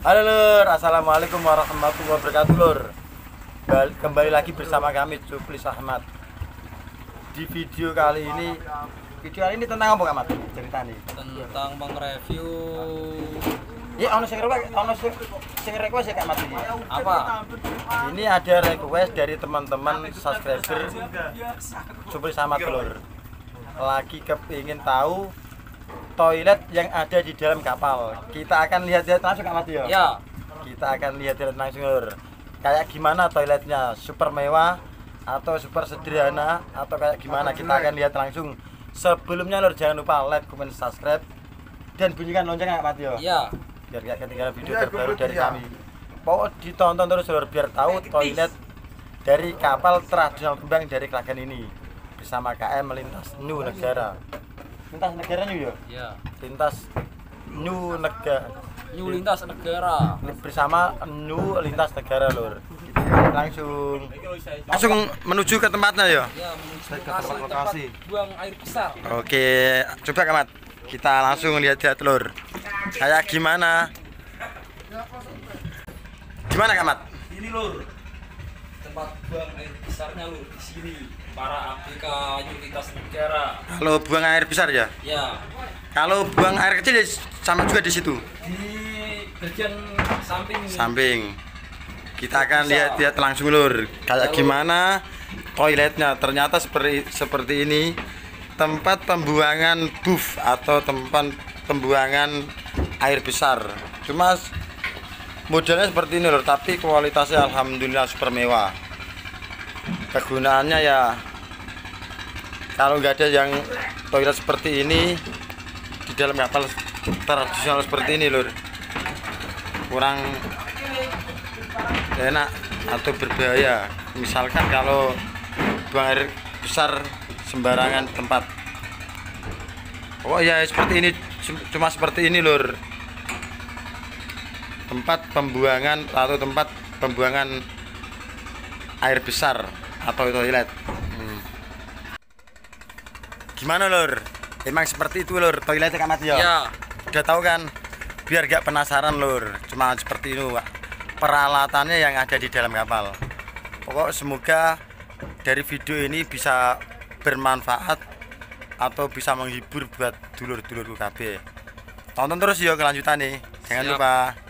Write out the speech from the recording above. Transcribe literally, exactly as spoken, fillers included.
Halo lur, assalamualaikum warahmatullahi wabarakatuh lur. Kembali lagi bersama kami Cuplis Ahmad. Di video kali ini, video kali ini tentang apa Ahmad? Ceritanya tentang mengreview. Ya, ono sing request, ono sing sing request ya Kak Mat ini. Apa? Ini ada request dari teman-teman subscriber Cuplis Ahmad lur. Lagi kepingin tahu toilet yang ada di dalam kapal. Kita akan lihat-lihat langsung Kak Mat ya. Ya. Kita akan lihat-lihat langsung lur. Kayak gimana toiletnya, super mewah atau super sederhana atau kayak gimana, kita akan lihat langsung. Sebelumnya lur, jangan lupa like, comment, subscribe dan bunyikan lonceng Kak Mat ya. Iya. Biar gak ketinggalan video terbaru dari kami. Pokok ditonton terus lur biar tahu toilet dari kapal tradisional kembang dari Klagen ini bersama K M Lintas New Negara. Lintas negara New ya? Iya. Lintas New Negara. New Lintas Negara. Bersama New Lintas Negara lur. Langsung langsung menuju ke tempatnya ya. Ya, menuju Ke lokasi, tempat lokasi. tempat buang air besar. Oke, coba Kamat. Kita langsung lihat-lihat lur. Kayak gimana? Gimana Kamat? Ini lur, tempat buang air besarnya lur di sini. Para A B K New Lintas Negara. Kalau buang air besar ya? Ya. Kalau buang air kecil ya sama juga di situ. Di bagian samping. Samping. Kita akan lihat-lihat langsung lur. Kayak gimana toiletnya? Ternyata seperti seperti ini. Tempat pembuangan buff atau tempat pembuangan air besar. Cuma modelnya seperti ini lur, tapi kualitasnya alhamdulillah super mewah. Kegunaannya ya, kalau nggak ada yang toilet seperti ini di dalam kapal tradisional seperti ini lur, kurang enak atau berbahaya. Misalkan kalau buang air besar sembarangan tempat. Oh ya, seperti ini, cuma seperti ini lur, tempat pembuangan atau tempat pembuangan air besar atau toilet. hmm. Gimana lur? Emang seperti itu lur toiletnya Kak Mat ya? Ya. Udah tahu kan? Biar gak penasaran lur, cuma seperti itu Pak peralatannya yang ada di dalam kapal. Pokok semoga dari video ini bisa bermanfaat atau bisa menghibur buat dulur-dulurku K B. Tonton terus ya kelanjutan nih. Jangan Siap. lupa